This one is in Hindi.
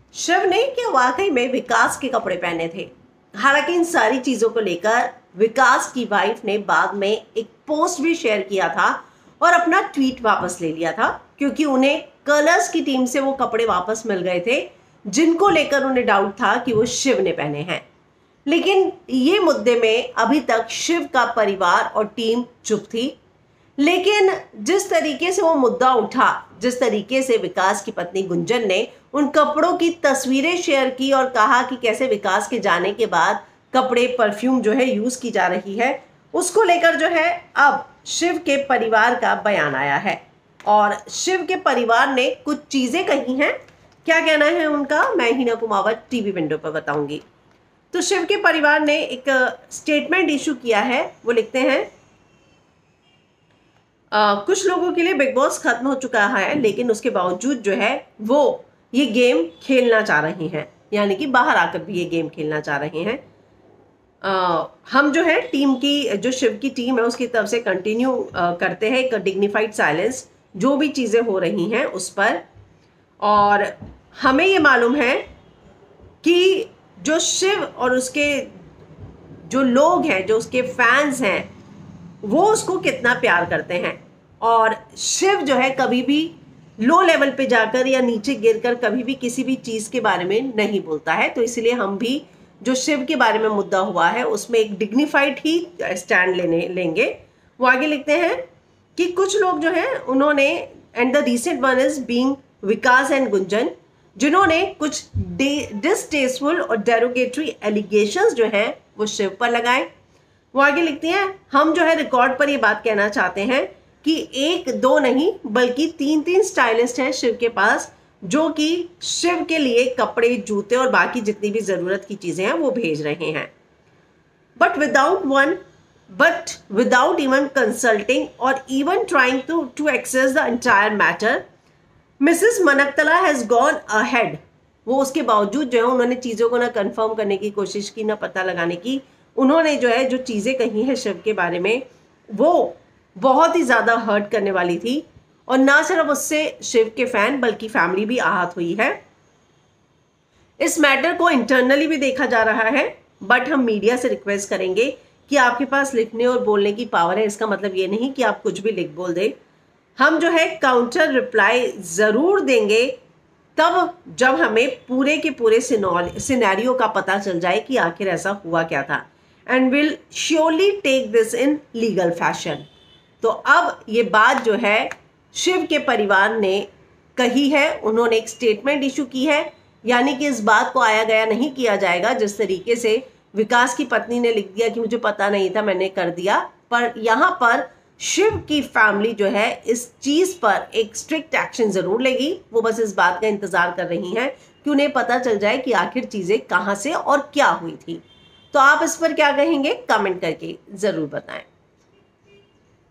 शिव ने क्या वाकई में विकास के कपड़े पहने थे? हालांकि इन सारी चीजों को लेकर विकास की वाइफ ने बाद में एक पोस्ट भी शेयर किया था और अपना ट्वीट वापस ले लिया था, क्योंकि उन्हें कलर्स की टीम से वो कपड़े वापस मिल गए थे जिनको लेकर उन्हें डाउट था कि वो शिव ने पहने हैं। लेकिन ये मुद्दे में अभी तक शिव का परिवार और टीम चुप थी। लेकिन जिस तरीके से वो मुद्दा उठा, जिस तरीके से विकास की पत्नी गुंजन ने उन कपड़ों की तस्वीरें शेयर की और कहा कि कैसे विकास के जाने के बाद कपड़े, परफ्यूम जो है यूज की जा रही है, उसको लेकर जो है अब शिव के परिवार का बयान आया है और शिव के परिवार ने कुछ चीजें कही हैं। क्या कहना है उनका, मैं हिना कुमावत टीवी विंडो पर बताऊंगी। तो शिव के परिवार ने एक स्टेटमेंट इशू किया है। वो लिखते हैं, कुछ लोगों के लिए बिग बॉस खत्म हो चुका है, लेकिन उसके बावजूद जो है वो ये गेम खेलना चाह रहे हैं, यानी कि बाहर आकर भी ये गेम खेलना चाह रहे हैं। हम जो है टीम की, जो शिव की टीम है उसकी तरफ से कंटिन्यू करते हैं एक डिग्निफाइड साइलेंस जो भी चीज़ें हो रही हैं उस पर। और हमें ये मालूम है कि जो शिव और उसके जो लोग हैं, जो उसके फैंस हैं, वो उसको कितना प्यार करते हैं। और शिव जो है कभी भी लो लेवल पे जाकर या नीचे गिरकर कभी भी किसी भी चीज़ के बारे में नहीं बोलता है। तो इसलिए हम भी जो शिव के बारे में मुद्दा हुआ है उसमें एक डिग्निफाइड ही स्टैंड लेंगे। वो आगे लिखते हैं कि कुछ लोग जो हैं उन्होंने, and the recent one is being Vikas and Gunjan, जिन्होंने कुछ डिसटेस्टफुल और डेरोगेटरी एलिगेशंस जो हैं वो शिव पर लगाए। वो आगे लिखती हैं, हम जो है रिकॉर्ड पर ये बात कहना चाहते हैं कि एक दो नहीं बल्कि तीन तीन स्टाइलिस्ट हैं शिव के पास, जो कि शिव के लिए कपड़े, जूते और बाकी जितनी भी जरूरत की चीजें हैं वो भेज रहे हैं। बट विदाउट इवन कंसल्टिंग और even trying to access the entire matter, Mrs Manaktala has gone ahead. वो उसके बावजूद जो है उन्होंने चीज़ों को ना कंफर्म करने की कोशिश की, ना पता लगाने की। उन्होंने जो है जो चीज़ें कही हैं शिव के बारे में वो बहुत ही ज़्यादा हर्ट करने वाली थी। और ना सिर्फ उससे शिव के फैन बल्कि फैमिली भी आहत हुई है। इस मैटर को इंटरनली भी देखा जा रहा है, बट हम मीडिया से रिक्वेस्ट करेंगे कि आपके पास लिखने और बोलने की पावर है। इसका मतलब ये नहीं कि आप कुछ भी लिख बोल दें। हम जो है काउंटर रिप्लाई ज़रूर देंगे तब जब हमें पूरे के पूरे सिनेरियो का पता चल जाए कि आखिर ऐसा हुआ क्या था, and will surely take this in legal fashion. तो अब ये बात जो है शिव के परिवार ने कही है, उन्होंने एक स्टेटमेंट इशू की है, यानी कि इस बात को आया गया नहीं किया जाएगा जिस तरीके से विकास की पत्नी ने लिख दिया कि मुझे पता नहीं था, मैंने कर दिया। पर यहाँ पर शिव की फैमिली जो है इस चीज़ पर एक स्ट्रिक्ट एक्शन ज़रूर लेगी। वो बस इस बात का इंतज़ार कर रही हैं कि उन्हें पता चल जाए कि आखिर चीज़ें कहाँ से और क्या हुई थी। तो आप इस पर क्या कहेंगे, कमेंट करके ज़रूर बताएं।